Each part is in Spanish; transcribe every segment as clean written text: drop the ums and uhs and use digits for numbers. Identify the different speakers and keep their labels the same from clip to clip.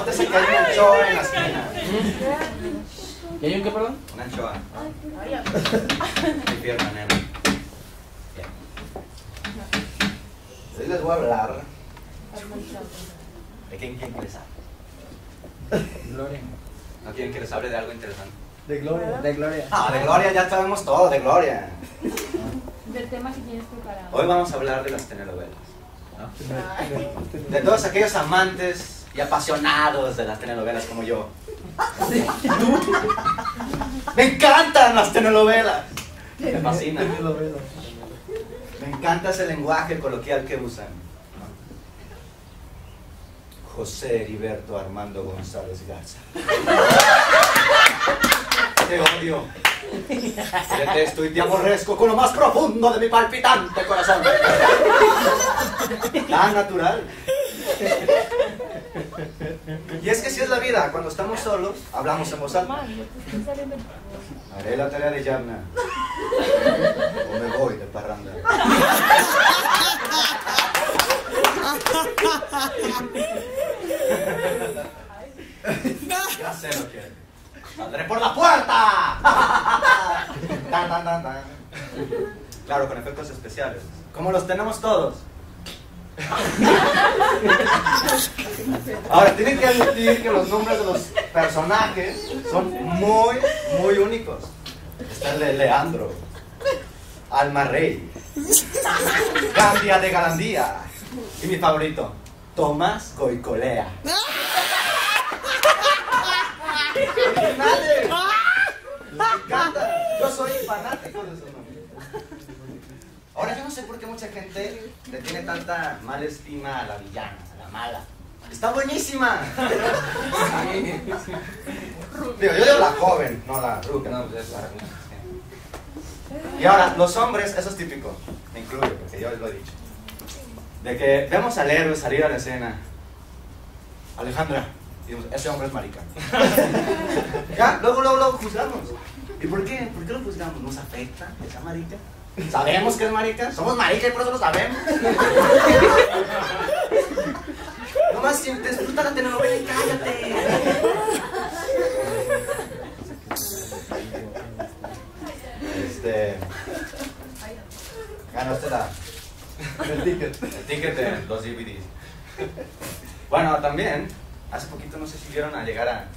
Speaker 1: Nótese que hay una anchoa en la esquina.
Speaker 2: ¿Y hay un qué, perdón?
Speaker 1: Una anchoa. Mi pierna, nena. Bien. Hoy les voy a hablar de quién quiere que les hable.
Speaker 2: Gloria.
Speaker 1: ¿No quieren que les hable de algo interesante?
Speaker 2: De Gloria. De Gloria.
Speaker 1: Ah, de Gloria ya sabemos todo, de Gloria.
Speaker 3: Del tema que tienes preparado.
Speaker 1: Hoy vamos a hablar de las telenovelas. De todos aquellos amantes y apasionados de las telenovelas como yo. Me encantan las telenovelas. Me fascinan. Me encanta ese lenguaje coloquial que usan. José Heriberto Armando González Garza. Te odio, te detesto y te aborrezco con lo más profundo de mi palpitante corazón. Tan natural. Y es que si es la vida, cuando estamos solos, hablamos en voz alta. Haré la tarea de Yamna o me voy de parranda. Ya sé lo que ¡saldré por la puerta! Tan, tan, tan, tan. Claro, con efectos especiales. Como los tenemos todos. Ahora, tienen que admitir que los nombres de los personajes son muy, muy únicos. Está el de Leandro, Alma Rey, Gambia de Galandía y mi favorito, Tomás Goicolea. ¡Nadie! Me encanta. Yo soy fanático de esos nombres. Ahora yo no sé por qué mucha gente le tiene tanta mala estima a la villana, a la mala. ¡Está buenísima! Digo, yo digo la joven, no la ruca. No, pues es la... Y ahora, los hombres, eso es típico. Me incluyo, porque yo les lo he dicho. De que vemos al héroe salir a la escena. Alejandra. Y decimos, ese hombre es marica. Ya, luego juzgamos. ¿Y por qué? ¿Por qué lo juzgamos? ¿Nos afecta esa marica? ¿Sabemos que es marica? Somos marica y por eso lo sabemos. Nomás si te disfruta la telenovela y cállate. Ganaste el ticket de los DVDs. Bueno, también hace poquito, no sé si vieron a llegar a...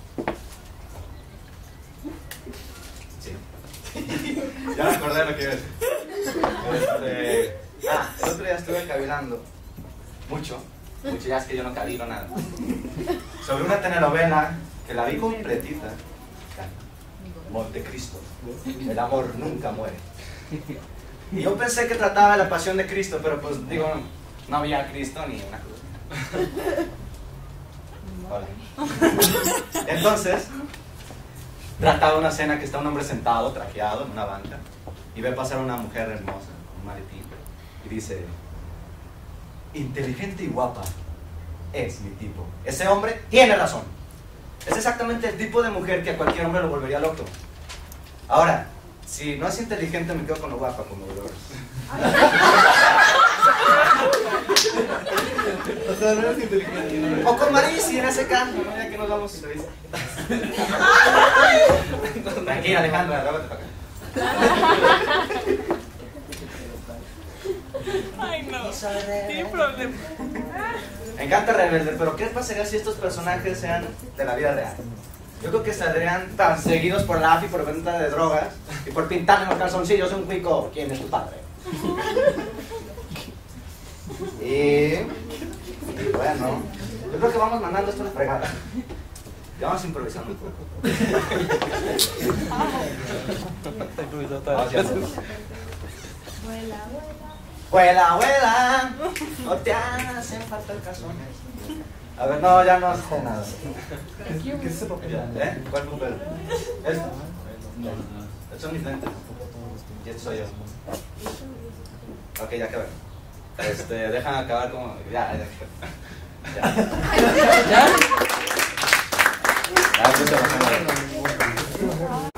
Speaker 1: Sí. Ya me acordé de lo que iba a decir. El otro día estuve cavilando. Mucho, ya es que yo no cavilo nada. Sobre una telenovela que la vi completita. Montecristo. El amor nunca muere. Y yo pensé que trataba de la pasión de Cristo, pero pues digo, no había Cristo ni una cruz. Hola. Entonces, trataba una escena que está un hombre sentado, trajeado, en una banca, y ve pasar una mujer hermosa, un maletín, y dice, inteligente y guapa, es mi tipo. Ese hombre tiene razón. Es exactamente el tipo de mujer que a cualquier hombre lo volvería loco. Ahora, si no es inteligente, me quedo con lo guapa, como Dolores.
Speaker 2: O sea, no es inteligente.
Speaker 1: O con Marisi en ese caso, ¿no? Ya que nos vamos y se dice. Tranquila, Alejandra, luego te toca.
Speaker 4: Ay, no. Tiene problemas.
Speaker 1: Me encanta Rebelde, pero ¿qué pasaría si estos personajes sean de la vida real? Yo creo que saldrían tan seguidos por la AFI por venta de drogas y por pintarle los calzoncillos un cuico. ¿Quién es tu padre? Y bueno, yo creo que vamos mandando esto a la fregada. Ya vamos improvisando un poco.
Speaker 3: Vuela, vuela.
Speaker 1: Vuela, vuela, no te hacen falta calzones. A ver, no, ya no sé nada.
Speaker 2: ¿Qué es ese papel?
Speaker 1: ¿Eh? ¿Cuál papel? ¿Esto? Estos son mis lentes. Y este soy yo. Ok, ya acabé. Dejan acabar como... Ya. ¿Ya? Ya,